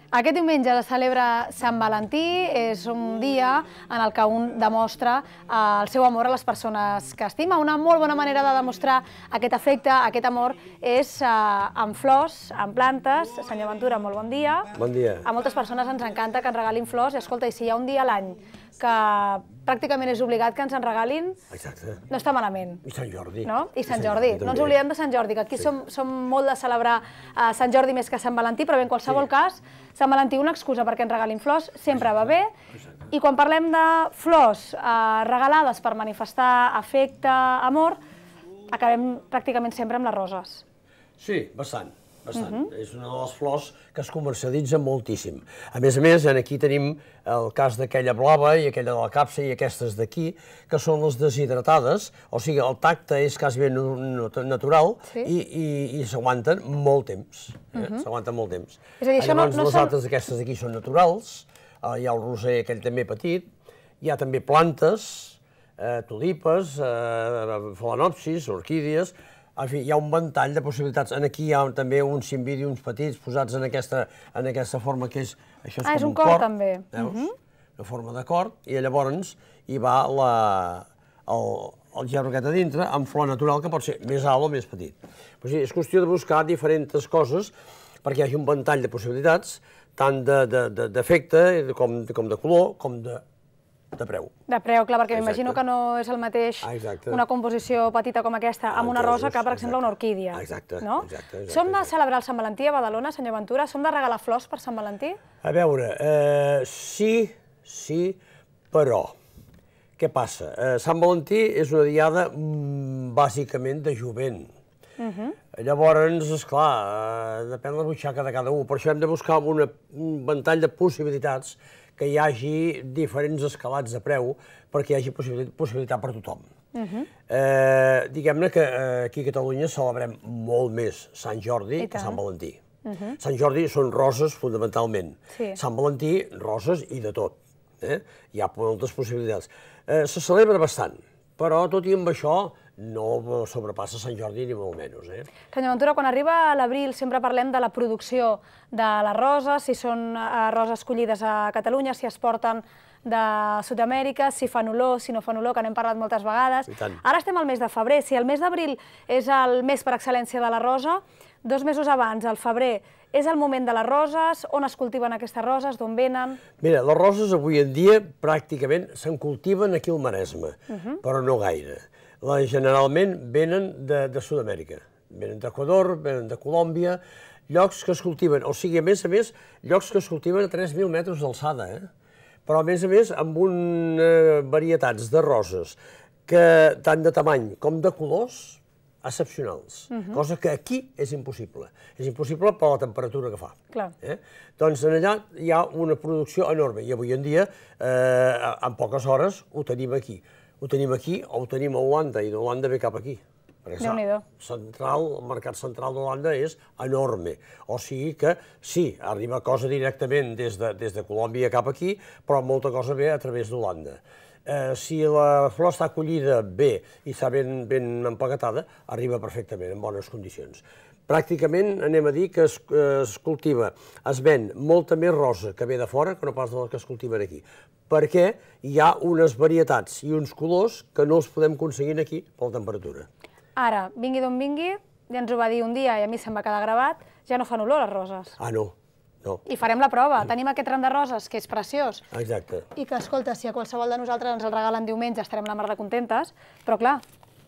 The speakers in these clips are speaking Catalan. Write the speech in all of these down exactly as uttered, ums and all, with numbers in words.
Aquest diumenge es celebra Sant Valentí, és un dia en el que un demostra el seu amor a les persones que estima. Una molt bona manera de demostrar aquest afecte, aquest amor, és amb flors, amb plantes. Senyor Ventura, molt bon dia. Bon dia. A moltes persones ens encanta que ens regalin flors i, escolta, i si hi ha un dia a l'any que pràcticament és obligat que ens en regalin, no està malament. I Sant Jordi. I Sant Jordi. No ens oblidem de Sant Jordi, que aquí som molt de celebrar Sant Jordi més que Sant Valentí, però bé, en qualsevol cas, Sant Valentí, una excusa perquè ens regalin flors, sempre va bé. I quan parlem de flors regalades per manifestar afecte, amor, acabem pràcticament sempre amb les roses. Sí, bastant. Bastant. És una de les flors que es comercialitza moltíssim. A més a més, aquí tenim el cas d'aquella blava i aquella de la capsa i aquestes d'aquí, que són les deshidratades, o sigui, el tacte és quasi natural i s'aguanten molt temps. S'aguanten molt temps. Llavors, les altres d'aquestes d'aquí són naturals, hi ha el roser aquell també petit, hi ha també plantes, tulipes, phalaenopsis, orquídies. En fi, hi ha un ventall de possibilitats. Aquí hi ha també uns cimbidiums petits posats en aquesta forma que és... Ah, és un cor, també. Veus? Una forma de cor, i llavors hi va el gerro aquest a dintre, amb flor natural, que pot ser més alt o més petit. És qüestió de buscar diferents coses perquè hi hagi un ventall de possibilitats, tant d'efecte, com de color, com de... de preu. De preu, clar, perquè m'imagino que no és el mateix una composició petita com aquesta amb una rosa que, per exemple, una orquídia. Exacte. Som de celebrar el Sant Valentí a Badalona, senyor Ventura? Som de regalar flors per Sant Valentí? A veure, sí, sí, però què passa? Sant Valentí és una diada bàsicament de jovent. Llavors, esclar, depèn de la butxaca de cada un, per això hem de buscar un ventall de possibilitats que hi hagi diferents escalats de preu perquè hi hagi possibilitat per tothom. Diguem-ne que aquí a Catalunya celebrem molt més Sant Jordi que Sant Valentí. Sant Jordi són roses, fonamentalment. Sant Valentí, roses i de tot. Hi ha moltes possibilitats. Se celebra bastant, però tot i amb això no sobrepassa Sant Jordi ni molt menys. Senyor Ventura, quan arriba l'abril sempre parlem de la producció de les roses, si són roses collides a Catalunya, si es porten de Sud-amèrica, si fan olor, si no fan olor, que n'hem parlat moltes vegades. Ara estem al mes de febrer. Si el mes d'abril és el mes per excel·lència de la rosa, dos mesos abans, al febrer, és el moment de les roses? On es cultiven aquestes roses? D'on venen? Mira, les roses avui en dia pràcticament se'n cultiven aquí al Maresme, però no gaire. Generalment venen de Sud-amèrica, venen d'Equador, venen de Colòmbia, llocs que es cultiven, o sigui, a més a més, llocs que es cultiven a tres mil metres d'alçada, però a més a més amb unes varietats de roses que tant de tamany com de colors excepcionals, cosa que aquí és impossible. És impossible per la temperatura que fa. Doncs allà hi ha una producció enorme i avui en dia, en poques hores, ho tenim aquí. Ho tenim aquí o ho tenim a Holanda, i d'Holanda ve cap aquí. Déu-n'hi-do. El mercat central d'Holanda és enorme. O sigui que, sí, arriba cosa directament des de Colòmbia cap aquí, però molta cosa ve a través d'Holanda. Si la flor està acollida bé i està ben empaquetada, arriba perfectament, en bones condicions. Pràcticament anem a dir que es cultiva, es ven molta més rosa que ve de fora que no pas de la que es cultiven aquí, perquè hi ha unes varietats i uns colors que no els podem aconseguir aquí per la temperatura. Ara, vingui d'on vingui, ja ens ho va dir un dia i a mi se'm va quedar gravat, ja no fan olor les roses. Ah, no. I farem la prova. Tenim aquest ram de roses, que és preciós. Exacte. I que, escolta, si a qualsevol de nosaltres ens el regalen diumenge estarem la mar de contentes, però clar,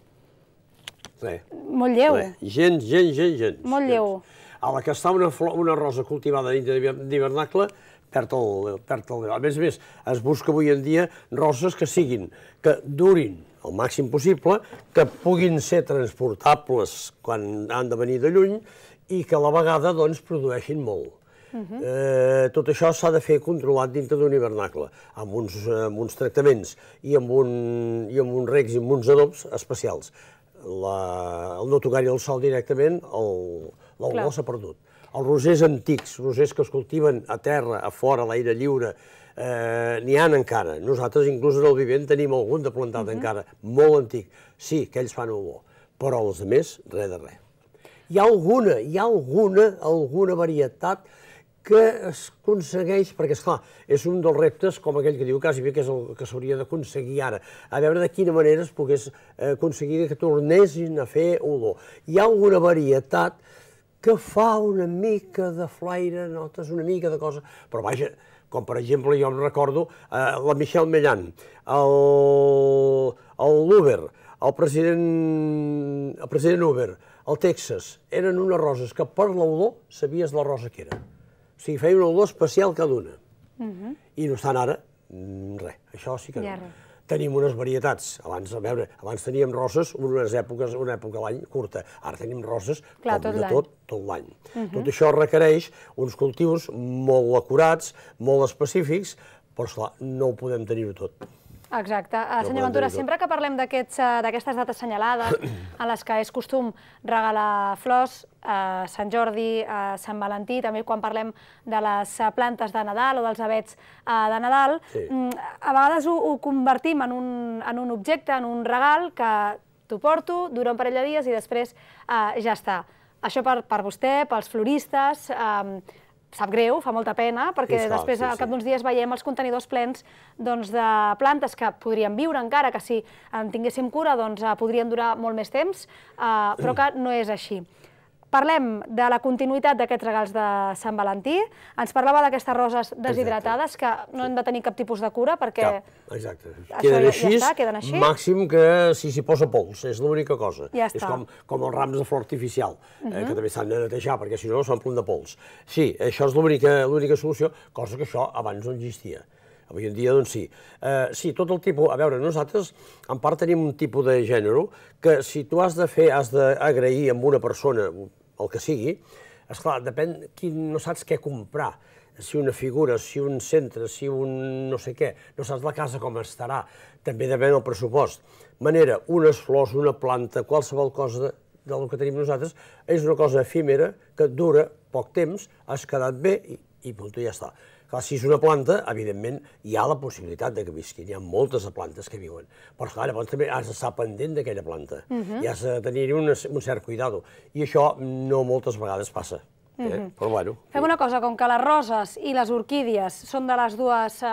molt lleu. Gens, gens, gens, gens. Molt lleu. A la que està una rosa cultivada dintre d'hivernacle, perd el grau. A més a més, es busca avui en dia roses que siguin, que durin el màxim possible, que puguin ser transportables quan han de venir de lluny i que a la vegada produeixin molt. Tot això s'ha de fer controlat dintre d'un hivernacle, amb uns tractaments i amb uns regs i amb uns adobs especials. El no tocar-hi el sol directament, l'olor s'ha perdut. Els rosers antics, rosers que es cultiven a terra, a fora, a l'aire lliure, n'hi ha encara. Nosaltres, inclús en el vivent, tenim algun de plantat encara, molt antic. Sí, que ells fan olor, però els altres, res de res. Hi ha alguna, hi ha alguna, alguna varietat que es aconsegueix, perquè esclar, és un dels reptes, com aquell que diu quasi bé, que és el que s'hauria d'aconseguir ara, a veure de quina manera es pogués aconseguir que tornessin a fer olor. Hi ha alguna varietat que fa una mica de flaire, notes una mica de cosa, però vaja, com per exemple, jo em recordo la Michelle Mellan, l'Uber, el president Uber, el Texas, eren unes roses que per l'olor sabies la rosa que era. O sigui, feia una olor especial cada una. I no estan ara, res, això sí que no. Tenim unes varietats. Abans, a veure, abans teníem roses unes èpoques, una època a l'any curta. Ara tenim roses, com de tot, tot l'any. Tot això requereix uns cultius molt acurats, molt específics, però, esclar, no ho podem tenir-ho tot. Exacte. Senyor Ventura, sempre que parlem d'aquestes dates assenyalades en les que és costum regalar flors, Sant Jordi, Sant Valentí, també quan parlem de les plantes de Nadal o dels avets de Nadal, a vegades ho convertim en un objecte, en un regal que t'ho porto, dura un parell de dies i després ja està. Això per vostè, pels floristes, sap greu, fa molta pena, perquè després al cap d'uns dies veiem els contenidors plens de plantes que podrien viure encara, que si en tinguéssim cura podrien durar molt més temps, però que no és així. Parlem de la continuïtat d'aquests regals de Sant Valentí. Ens parlava d'aquestes roses deshidratades, que no hem de tenir cap tipus de cura, perquè exacte. Queden així, màxim que si s'hi posa pols, és l'única cosa. És com els rams de flor artificial, que també s'han de netejar, perquè si no s'omplen de pols. Sí, això és l'única solució, cosa que això abans no existia. Avui en dia, doncs sí. Sí, tot el tipus... A veure, nosaltres, en part, tenim un tipus de gènere que si tu has de fer, has d'agrair amb una persona el que sigui, esclar, depèn, no saps què comprar. Si una figura, si un centre, si un no sé què, no saps la casa com estarà, també depèn del pressupost. Manera, unes flors, una planta, qualsevol cosa del que tenim nosaltres, és una cosa efímera que dura poc temps, has quedat bé i punt, ja està. Clar, si és una planta, evidentment, hi ha la possibilitat que visquin. Hi ha moltes plantes que viuen. Però, clar, llavors també has d'estar pendent d'aquella planta. I has de tenir-hi un cert cuidado. I això no moltes vegades passa. Però, bueno... Fem una cosa, com que les roses i les orquídies són de les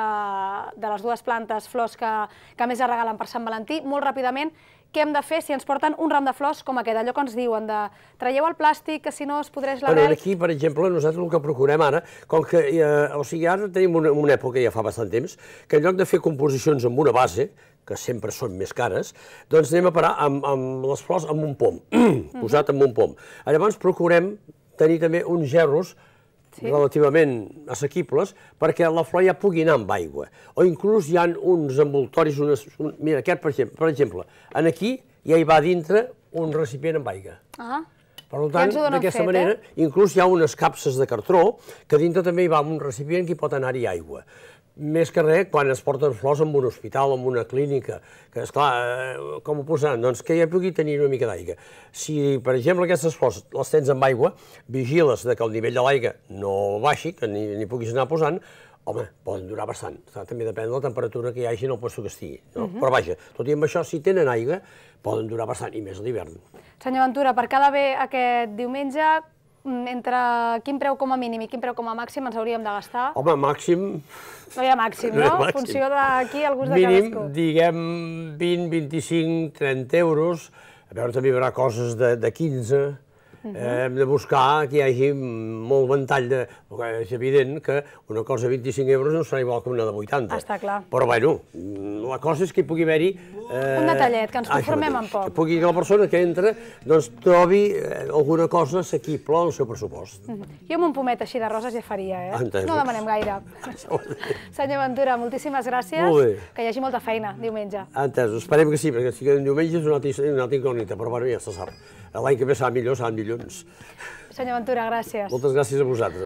dues plantes, flors que més es regalen per Sant Valentí, molt ràpidament, què hem de fer si ens porten un ram de flors com aquest? Allò que ens diuen de traieu el plàstic, que si no es podreix l'arrel... Aquí, per exemple, nosaltres el que procurem ara, com que, o sigui, ara tenim una època, ja fa bastant temps, que en lloc de fer composicions amb una base, que sempre són més cares, doncs anem a parar amb les flors amb un pom, posat amb un pom. Llavors procurem tenir també uns gerros relativament assequibles perquè la flor ja pugui anar amb aigua. O inclús hi ha uns envoltoris, mira, aquest per exemple, aquí ja hi va dintre un recipient amb aigua. Per tant, d'aquesta manera, inclús hi ha unes capses de cartró que dintre també hi va un recipient que hi pot anar-hi aigua. Més que res, quan es porten flors en un hospital o en una clínica, que, esclar, com ho posaran? Doncs que ja pugui tenir una mica d'aigua. Si, per exemple, aquestes flors les tens amb aigua, vigiles que el nivell de l'aigua no baixi, que ni puguis anar posant, home, poden durar bastant. També depèn de la temperatura que hi hagi en el lloc que estigui. Però vaja, tot i amb això, si tenen aigua, poden durar bastant, i més a l'hivern. Senyor Ventura, per quedar bé aquest diumenge, entre quin preu com a mínim i quin preu com a màxim ens hauríem de gastar? Home, màxim... No hi ha màxim, no? En funció d'aquí, el gust de cadascú. Mínim, diguem, vint, vint-i-cinc, trenta euros. A veure, també hi haurà coses de quinze. Hem de buscar que hi hagi molt ventall de... És evident que una cosa de vint-i-cinc euros no serà igual que una de vuitanta. Està clar. Però, bueno, la cosa és que hi pugui haver-hi... Un detallet, que ens conformem amb poc. Que pugui que la persona que entra trobi alguna cosa assequible al seu pressupost. Jo amb un pomet així de roses ja faria, eh? No demanem gaire. Senyor Ventura, moltíssimes gràcies. Que hi hagi molta feina diumenge. Entès, esperem que sí, perquè si queden diumenge és una altra incògnita, però bueno, ja se sap. L'any que ve serà millor, seran dilluns. Senyor Ventura, gràcies. Moltes gràcies a vosaltres.